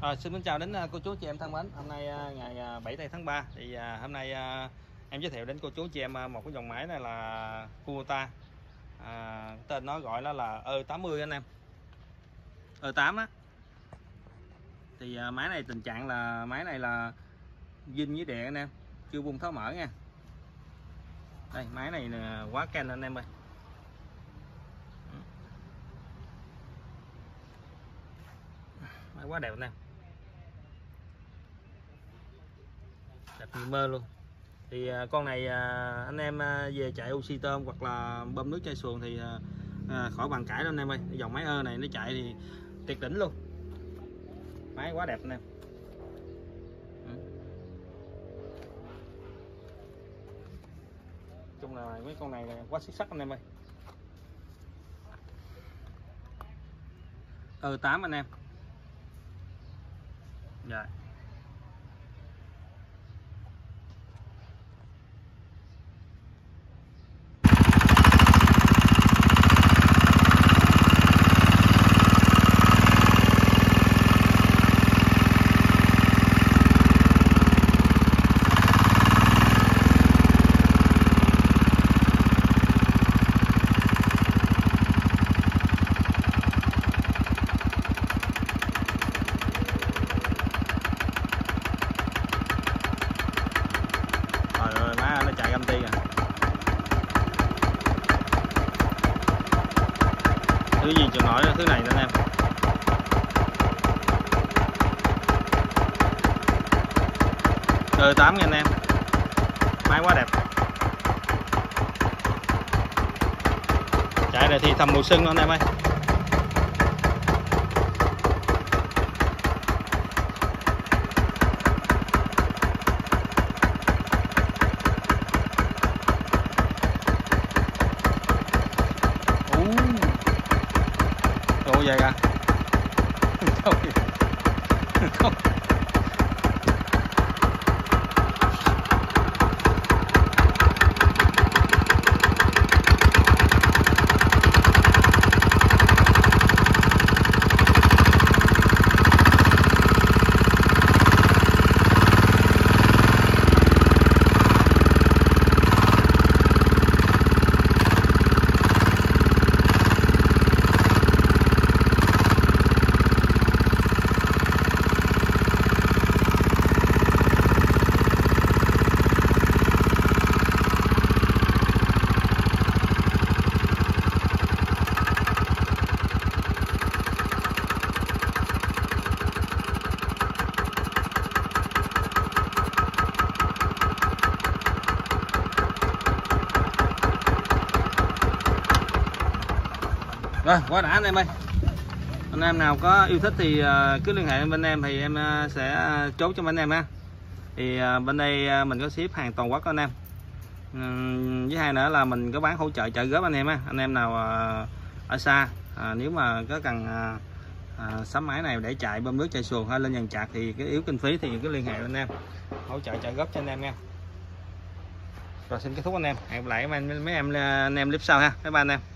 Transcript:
Xin chào đến cô chú chị em thân mến. Hôm nay ngày 7 tây tháng 3 thì hôm nay em giới thiệu đến cô chú chị em một cái dòng máy này là Kubota. Tên nó gọi nó là E80 anh em. E8 á. Thì máy này tình trạng là máy này là zin với điện anh em, chưa bung tháo mở nha. Đây, máy này quá keng anh em ơi. Máy quá đẹp anh em. Đẹp như mơ luôn. Thì con này anh em về chạy oxy tôm hoặc là bơm nước chai xuồng thì khỏi bàn cãi đâu anh em ơi. Dòng máy E này nó chạy thì tuyệt đỉnh luôn. Máy quá đẹp anh em. Chung là mấy con này quá xuất sắc anh em ơi. E8 anh em. Dạ. Rồi má nó chạy âm ti à. Thứ gì chịu nổi thứ này nữa anh em. E8 nha anh em. Máy quá đẹp. Chạy này thì thầm mùi sưng luôn anh em ơi. Đồ về kìa. Rồi, quá đã anh em ơi. Anh em nào có yêu thích thì cứ liên hệ bên em thì em sẽ chốt cho anh em ha. Thì bên đây mình có ship hàng toàn quốc anh em. Với hai nữa là mình có bán hỗ trợ trợ góp anh em ha. Anh em nào ở xa nếu mà có cần sắm máy này để chạy bơm nước chạy xuồng hay lên dàn chạc thì cái yếu kinh phí thì cứ liên hệ với anh em, hỗ trợ trợ góp cho anh em nha. Rồi xin kết thúc anh em. Hẹn gặp lại mấy em anh em clip sau ha. Bye bye anh em.